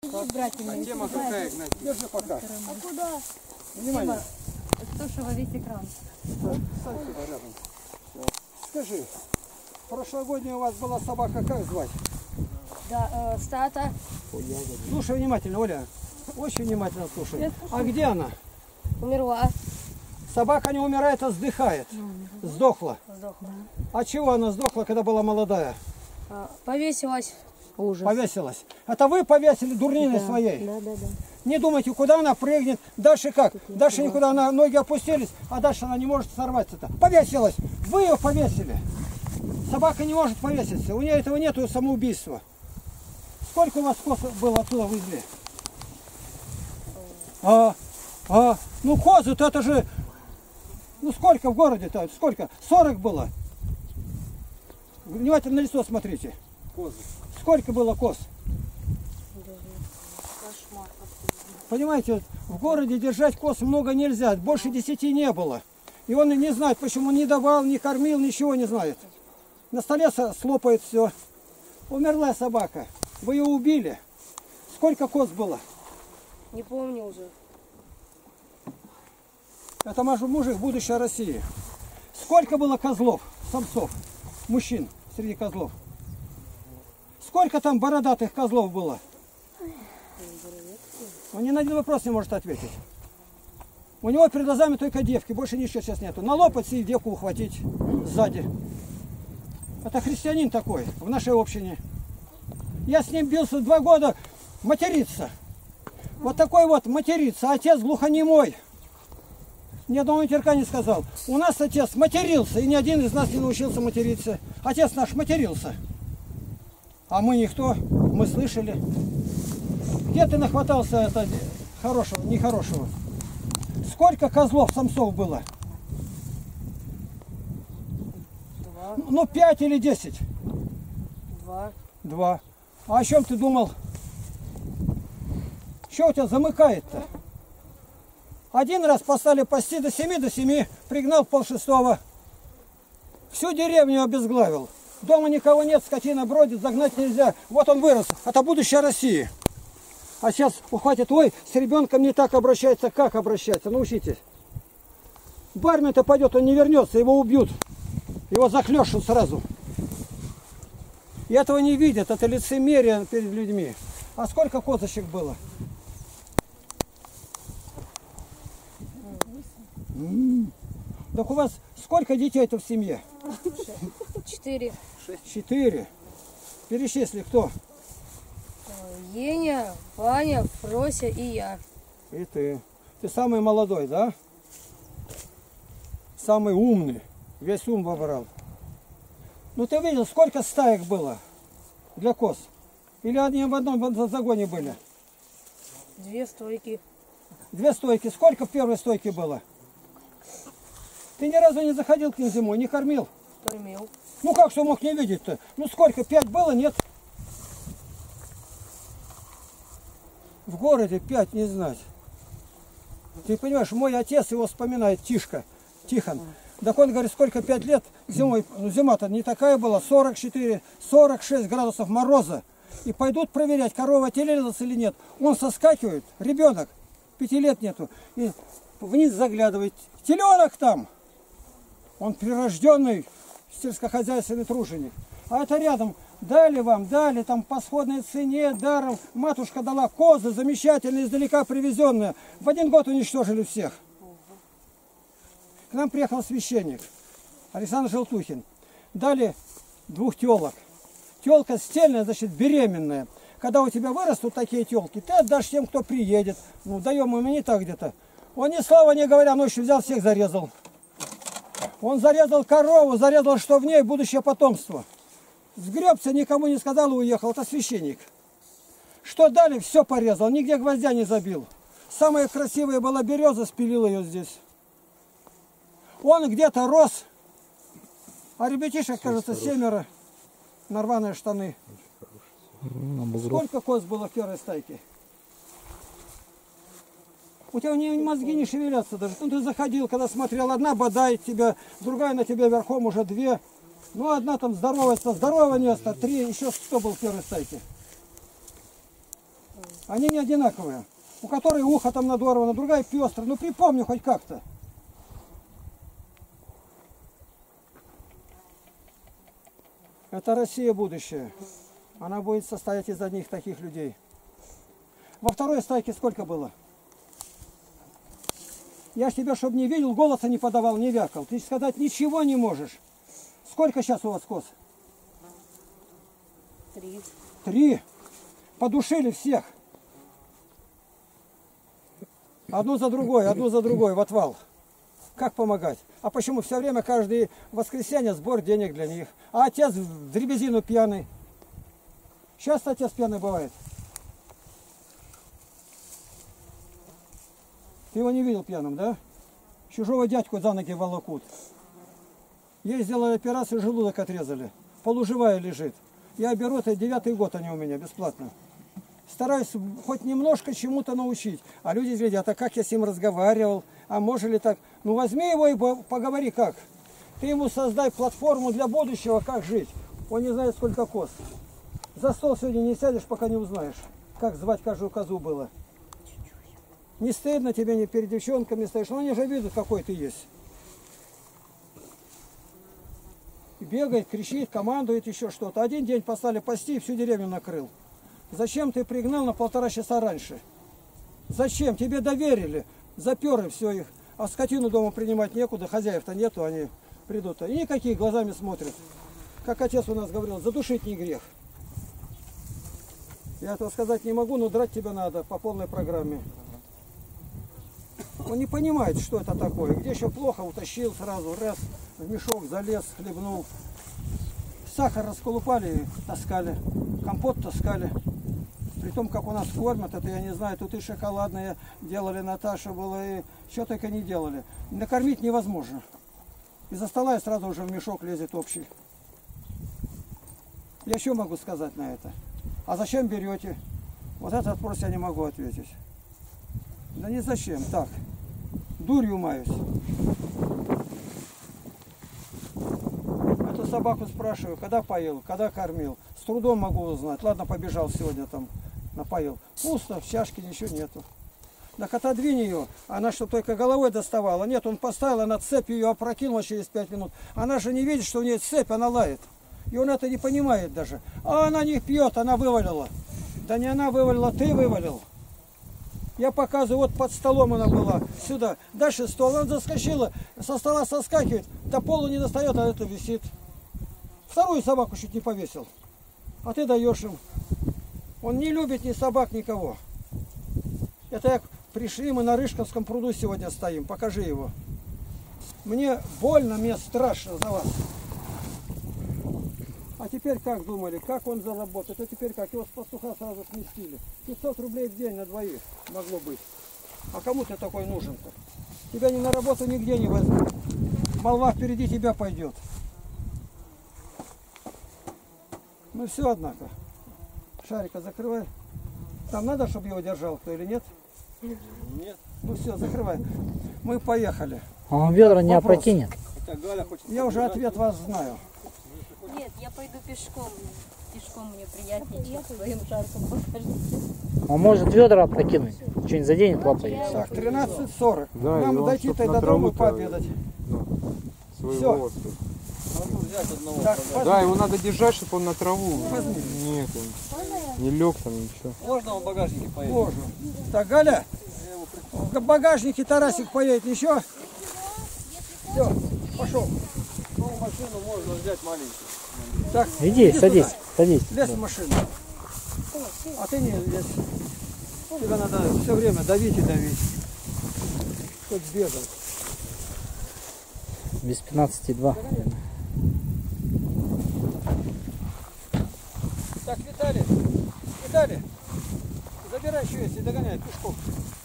А тема какая, Игнатий? Держи пока. А куда? Внимание. Туша во весь экран. Стой сюда рядом. Скажи, прошлогодняя у вас была собака, как звать? Да, стата. Слушай внимательно, Оля. Очень внимательно слушай. А где она? Умерла. Собака не умирает, а сдыхает. Сдохла. Сдохла. А чего она сдохла, когда была молодая? Повесилась. Ужас. Повесилась. Это вы повесили дурниной своей? Да. Не думайте, куда она прыгнет. Дальше как? Дальше никуда, она, ноги опустились, а дальше она не может сорваться-то. Повесилась. Вы ее повесили. Собака не может повеситься. У нее этого нету, самоубийства. Сколько у вас коз было оттуда вывезли? Ну козы-то это же... Ну сколько в городе-то? Сколько? 40 было. Внимательно на лицо смотрите. Козы. Сколько было коз? Понимаете, в городе держать коз много нельзя. Больше 10 не было. И он не знает, почему не давал, не кормил, ничего не знает. На столе слопает все. Умерла собака. Вы ее убили. Сколько коз было? Не помню уже. Это мужик, будущее России. Сколько было козлов, самцов, мужчин среди козлов? Сколько там бородатых козлов было? Он ни на один вопрос не может ответить. У него перед глазами только девки, больше ничего сейчас нету. Налопать и девку ухватить сзади. Это христианин такой в нашей общине. Я с ним бился 2 года, материться. Вот такой вот материться. Отец глухонемой. Ни одного матерка не сказал. У нас отец матерился, и ни один из нас не научился материться. Отец наш матерился. А мы никто, мы слышали. Где ты нахватался это хорошего, нехорошего? Сколько козлов, самцов было? 2. Ну 5 или 10? 2. 2. А о чем ты думал? Что у тебя замыкает-то? Один раз послали пасти до 7, пригнал в 5:30. Всю деревню обезглавил. Дома никого нет, скотина бродит, загнать нельзя. Вот он вырос, это будущее России. А сейчас ухватит, ой, с ребенком не так обращается, как обращаться, научитесь. В армию-то пойдет, он не вернется, его убьют. Его захлещут сразу. И этого не видят, это лицемерие перед людьми. А сколько козочек было? Так у вас сколько детей-то в семье? 4. 4. Перечисли, кто? Еня, Ваня, Фрося и я. И ты. Ты самый молодой, да? Самый умный. Весь ум вобрал. Ну ты видел, сколько стаек было для коз? Или они в одном загоне были? 2 стойки. 2 стойки. Сколько в первой стойке было? Ты ни разу не заходил к ним зимой, не кормил? Кормил. Ну как что мог не видеть-то? Ну сколько? 5 было? Нет. В городе 5 не знать. Ты понимаешь, мой отец его вспоминает, Тихон. Так он говорит, сколько 5 лет зимой, ну зима-то не такая была, 44, 46 градусов мороза. И пойдут проверять, корова телелилась или нет. Он соскакивает, ребенок, 5 лет нету, и вниз заглядывает. Теленок там! Он прирожденный сельскохозяйственный труженик. А это рядом. Дали вам, дали там по сходной цене, даром. Матушка дала козы, замечательные, издалека привезенные. В 1 год уничтожили всех. К нам приехал священник Александр Желтухин. Дали 2 телок. Телка стельная, значит, беременная. Когда у тебя вырастут такие телки, ты отдашь тем, кто приедет. Ну, даем им и не так где-то. Он ни слова не говоря, ночью взял, всех зарезал. Он зарезал корову, зарезал, что в ней будущее потомство. Сгребся, никому не сказал и уехал. Это священник. Что дали, все порезал, нигде гвоздя не забил. Самая красивая была береза, спилил ее здесь. Он где-то рос, а ребятишек, кажется, 7, на рваные штаны. Сколько коз было в первой стайке? У тебя мозги не шевелятся даже. Ну, ты заходил, когда смотрел, одна бодает тебя, другая на тебя верхом, уже 2. Ну, одна там здоровается, здоровое место, 3. Еще кто был в первой стайке? Они не одинаковые. У которой ухо там надорвано, другая пестрая. Ну припомни хоть как-то. Это Россия будущее. Она будет состоять из одних таких людей. Во второй стайке сколько было? Я ж тебя, чтобы не видел, голоса не подавал, не вякал. Ты сказать ничего не можешь. Сколько сейчас у вас коз? 3. 3. Подушили всех. Одну за другой в отвал. Как помогать? А почему все время, каждое воскресенье сбор денег для них? А отец в дребезину пьяный. Часто отец пьяный бывает. Ты его не видел пьяным, да? Чужого дядьку за ноги волокут. Ей сделали операцию, желудок отрезали. Полуживая лежит. Я беру, это 9-й год они у меня, бесплатно. Стараюсь хоть немножко чему-то научить. А люди говорят, а как я с ним разговаривал? А может ли так? Ну возьми его и поговори как. Ты ему создай платформу для будущего, как жить. Он не знает, сколько коз. За стол сегодня не сядешь, пока не узнаешь, как звать каждую козу было. Не стыдно тебе не перед девчонками стоишь, но они же видят, какой ты есть. Бегает, кричит, командует еще что-то. Один день послали пасти и всю деревню накрыл. Зачем ты пригнал на 1,5 часа раньше? Зачем? Тебе доверили. Заперли все их. А скотину дома принимать некуда, хозяев-то нету, они придут. И никакие глазами смотрят. Как отец у нас говорил, задушить не грех. Я этого сказать не могу, но драть тебя надо по полной программе. Он не понимает, что это такое. Где еще плохо, утащил сразу, раз, в мешок залез, хлебнул. Сахар расколупали и таскали. Компот таскали. При том, как у нас кормят, это я не знаю, тут и шоколадные делали, Наташа была, и что только не делали. Накормить невозможно. Из-за стола и сразу уже в мешок лезет общий. Я что могу сказать на это? А зачем берете? Вот этот вопрос я не могу ответить. Да не зачем, так. Дурью маюсь. Эту собаку спрашиваю, когда поил, когда кормил. С трудом могу узнать. Ладно, побежал сегодня там, напоил. Пусто, в чашке ничего нету. Так отодвинь ее, она что только головой доставала. Нет, он поставил, она цепь ее опрокинула через 5 минут. Она же не видит, что у нее цепь, она лает. И он это не понимает даже. А она не пьет, она вывалила. Да не она вывалила, ты вывалил. Я показываю, вот под столом она была, сюда. Дальше стол, она заскочила, со стола соскакивает, до пола не достает, а это висит. Вторую собаку чуть не повесил. А ты даешь им. Он не любит ни собак, никого. Это я пришли, мы на Рыжковском пруду сегодня стоим. Покажи его. Мне больно, мне страшно за вас. А теперь как думали, как он заработает? А теперь как? Его с пастуха сразу сместили. 500 рублей в день на двоих могло быть. А кому ты такой нужен-то? Тебя ни на работу нигде не возьмут. Молва впереди тебя пойдет. Ну все, однако. Шарика закрывай. Там надо, чтобы его держал кто или нет? Нет. Ну все, закрывай. Мы поехали. А он ведра не Вопрос. опрокинет. Хотя Галя хочет Я уже ответ вас знаю. Нет, я пойду пешком. Пешком мне приятнее, чем своим жарком покажите. Он может ведра опрокинуть. Что-нибудь заденет лапой. Так, 13:40. Да, и Нам он, дойти-то чтоб и на до дома и траву-то, пообедать. Своего Всё. вот. могу взять одного. Так, Да, его надо держать, чтобы он на траву. Возьми. Нет, он не лег там ничего. Можно в багажнике поедет? Можно. Так, Галя, в багажнике Тарасик поедет, ничего? Все, пошел. Ну, машину можно взять маленькую. Так, Иди, сюда. садись, садись. Лезь в машину. А ты не лезь. Тебя надо все время давить и давить. Хоть бегал. Без 15,2. Так, Виталий, забирай еще, если догоняет пешком.